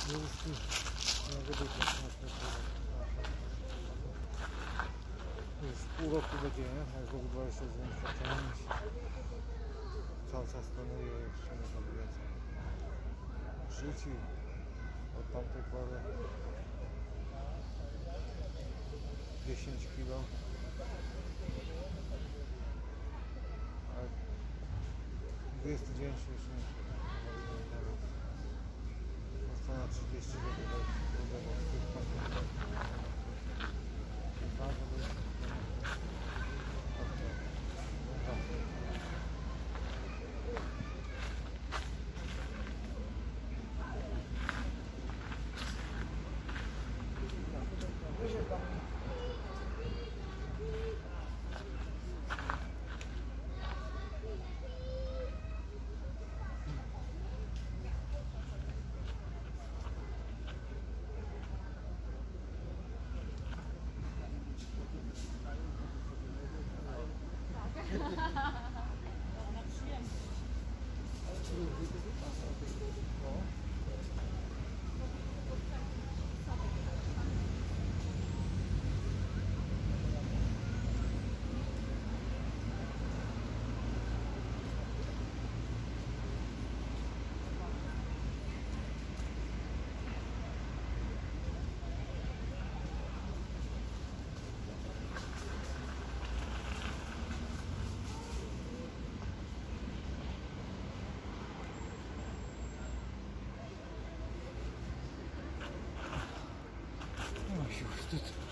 Jeśli może być już pół roku będzie, jak w ogóle jeszcze z inflacją cały czas planuje jeszcze nie zabijać. Rzucił od tamtej pory 10 kg, ale 20 dzień się już nie na 30 zł Ой, что тут?